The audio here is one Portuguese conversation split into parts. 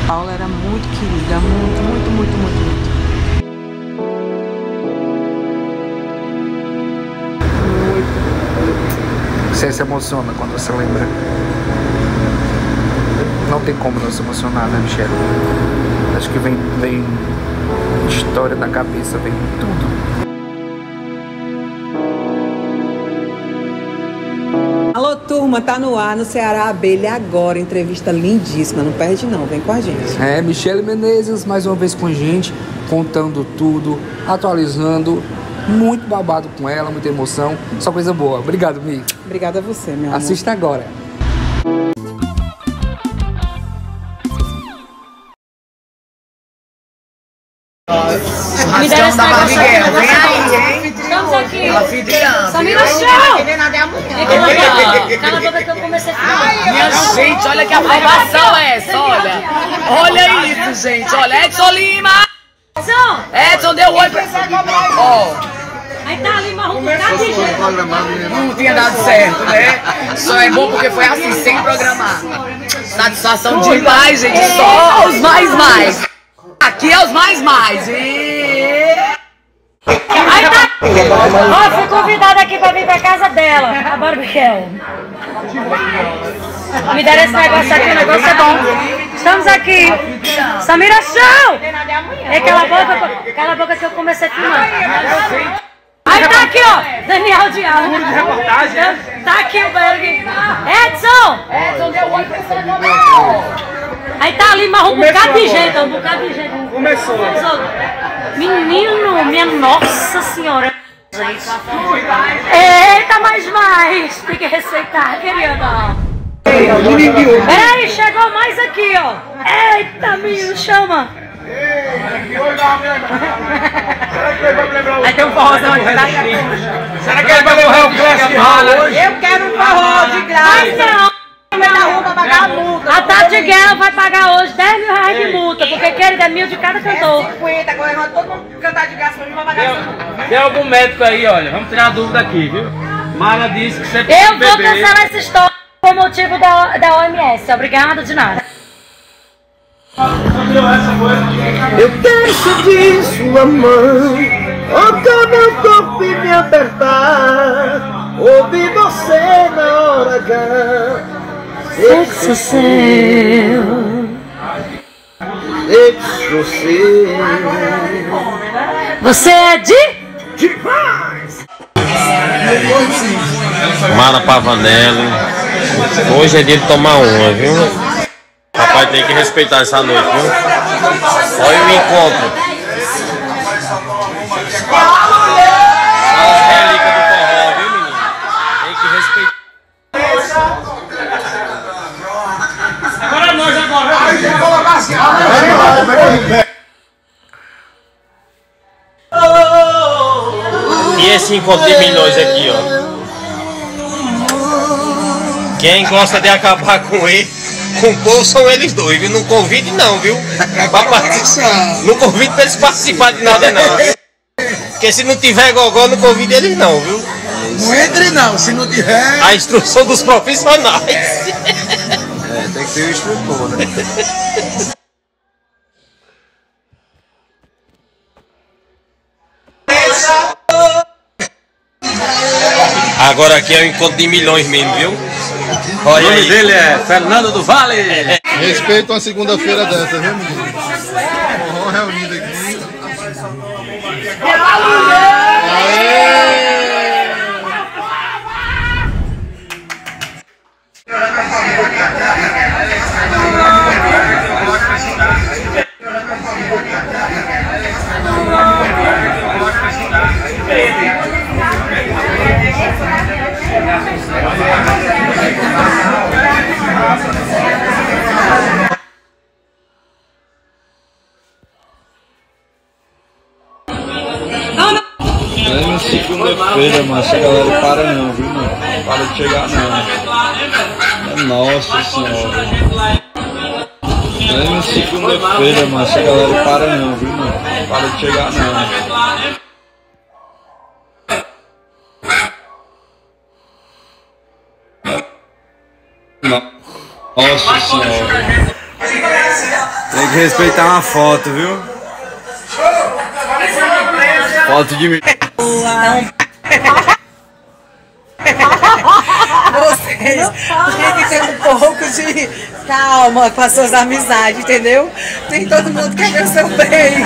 Paula era muito querida, muito, muito, muito, muito, muito. Você se emociona quando você lembra. Não tem como não se emocionar, né, Michelle? Acho que vem história da cabeça, vem tudo. Alô, turma, tá no ar, no Ceará Abelha agora, entrevista lindíssima, não perde não, vem com a gente. Michelle Menezes, mais uma vez com a gente, contando tudo, atualizando, muito babado com ela, muita emoção, só coisa boa. Obrigado, Mi. Obrigada a você, meu amor. Assista agora. Me deram esse negócio aqui, estamos aqui. Samira Show! Cala a boca que eu comecei a filmar. Minha gente, olha que aprovação é essa, olha. Olha isso, gente, olha. Edson Lima! Edson deu oi pra... Ó. Aí tá ali, mas um bocado de gente. Não tinha dado certo, né? Só é bom porque foi assim, sem programar. Satisfação demais, gente. Só os mais. Aqui é os mais. Aí tá. Ó, fui convidada aqui pra vir pra casa dela, a Barbichel. Me deram esse negócio aqui, o negócio é bom. Estamos aqui. Samira Show! É, cala a boca que eu comecei a filmar. Aí tá aqui, ó, Daniel Diabo. Tá aqui o Berg. Edson deu oi pra você. Aí tá ali, mas um bocado de gente. Começou. Menino, minha nossa senhora. Eita, mais. Tem que respeitar, querida. Peraí, chegou mais aqui, ó. Eita, menino, chama. Aí tem um forrozão aqui, tá? Será que ele vai morrer o Classic Hall hoje? Eu quero um forró de graça. Mas não. Na rua pra pagar a multa. A Tati Guerra vai pagar hoje 10 mil reais de multa, porque querida é 1.000 de cada cantor. 50, agora todo mundo cantar de graça pra mim, vai pagar essa multa. Tem algum médico aí, olha, vamos tirar a dúvida aqui, viu? Mara disse que você tem Eu que vou beber. cancelar essa história por motivo da OMS. Obrigada, de nada. Eu quero sentir sua mão, tocar meu corpo e me apertar, ouvir você na hora H. Sexo seu. Sexo seu. Você é demais. Mara Pavanelli. Hoje é dia de tomar uma, viu? Papai tem que respeitar essa noite, viu? Olha o encontro. As relíquias do forró, viu, menino? Tem que respeitar. Agora nós agora. E esse encontro de milhões aqui, ó. Quem gosta de acabar com ele, com o povo, são eles dois, viu? Não convide não, viu? Não convide pra eles participarem de nada não. Porque se não tiver gogó, não convide eles não, viu? Não entre não, se não tiver. A instrução dos profissionais. Tem que ter o instrutor, né? Agora aqui é o encontro de milhões mesmo, viu? O nome dele é Fernando do Vale. Respeito uma segunda-feira dessa, viu, menino? Forró reunido aqui. Segunda-feira, mano, essa galera para não, viu, mano? Para de chegar não. Nossa senhora. Segunda-feira, mano, essa galera para não, viu, mano? Para de chegar não. Nossa senhora. Tem Tem que respeitar uma foto, viu? Foto de mim. Vocês têm que ter um pouco de calma com as suas amizades, entendeu? Nem todo mundo quer ver o seu bem.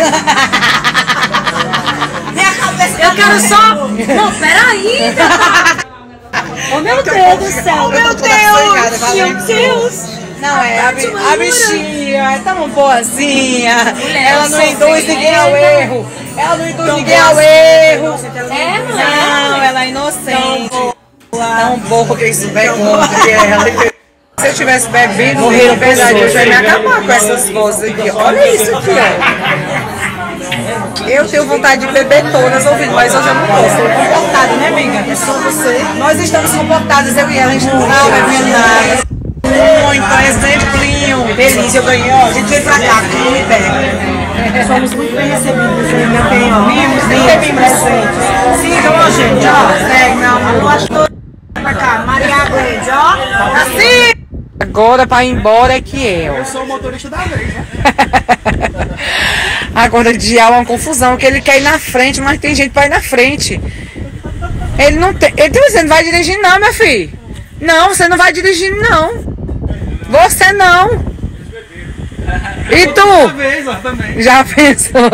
Eu quero só... Não, peraí. Oh, meu Deus do céu. Meu Deus, meu Deus. Não, a bichinha é tão boazinha. Ela não induz ninguém ao erro. Ela não induz ninguém ao erro. Não, ela é inocente. Tão boa que isso vergonha que ela. Se eu tivesse bebido, na verdade, eu já ia me acabar com essas vozes aqui. Olha isso aqui, ó. Eu tenho vontade de beber todas ouvindo, mas hoje eu não posso. Estou comportada, né, amiga? É só você. Nós estamos comportadas, eu e ela, a gente não tá bebendo nada. Muito, exemplinho. Feliz, eu ganhei, ó. A gente veio pra cá, que não me pega. Somos muito bem recebidos, meu bem, mimos, bem presentes. Sigam a gente, ó. Segue, meu amor. Pra cá, Maria Grande, ó. Assim! Agora pra ir embora é que eu sou o motorista da vez, né? Agora o dia é uma confusão, que ele quer ir na frente, mas tem gente pra ir na frente. Ele não tem. Ele tem, você não vai dirigir não, meu filho. Não, você não vai dirigir não. Você não. E tu? Já pensou?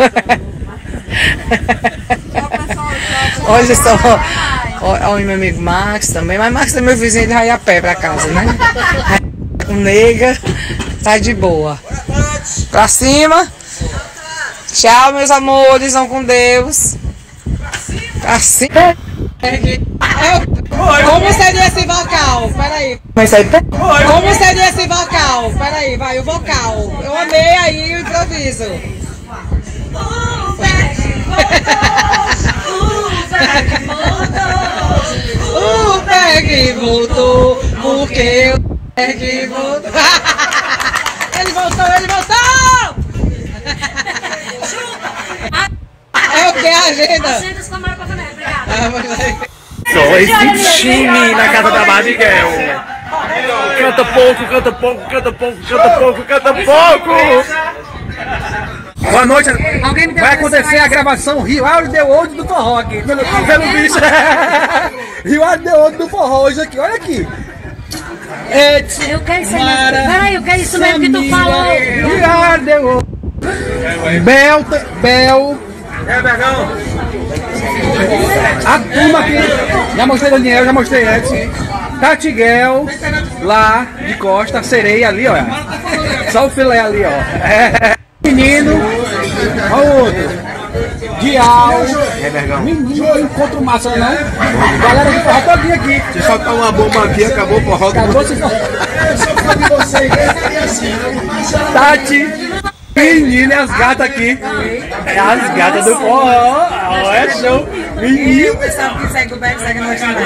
Hoje só. Olha o meu amigo Max também, mas Max é meu vizinho, ele vai ir a pé pra casa, né? O nega tá de boa. Pra cima. Tchau, meus amores, vão com Deus. Pra cima. Como seria esse vocal? Peraí. Como seria esse vocal? Peraí, vai, o vocal. Eu amei aí o improviso. O Berg voltou, porque o Berg voltou. Ele voltou, ele voltou! É o que? A agenda? Agenda com a maior pavanete, obrigada. Só esse time na casa da Miguel. Canta pouco, canta pouco, canta pouco, canta pouco, canta pouco. Boa noite. Vai acontecer a gravação Rio Are The Old do forró aqui. Pelo bicho. Rio Are The Old do forró hoje aqui. Olha aqui. Eu quero isso mesmo. Peraí, eu quero isso mesmo que tu falou. Rio Are The Old. Bel. É, Bergão. A turma aqui. Já mostrei Daniel, já mostrei Edson. Tatiguel. Lá de costa. Sereia ali, ó. Só o filé ali, ó. Menino, olha o outro. Dial. Menino, não encontro massa, não. Galera do forró todinha aqui. Se soltar uma bomba aqui, acabou o forró. Acabou, Tati, menino e as gatas aqui. É as gatas do forró. É show. Menino. O pessoal que segue o Beck, segue nós também.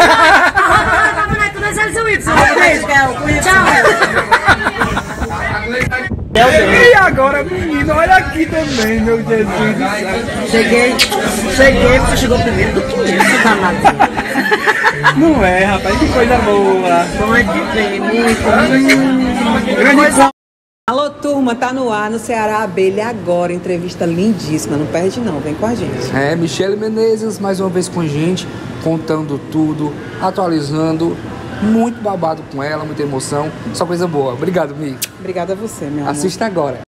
E agora, menino, olha aqui também, meu Jesus do céu. Cheguei, você chegou primeiro do que eu, danado. Não é, rapaz, que coisa boa. Bom é que vem, muito. Grande. Alô, turma, tá no ar, no Ceará Abelha agora, entrevista lindíssima, não perde não, vem com a gente. É, Michele Menezes mais uma vez com a gente, contando tudo, atualizando, muito babado com ela, muita emoção, só coisa boa. Obrigado, Mi. Obrigada a você, meu amor. Assista agora.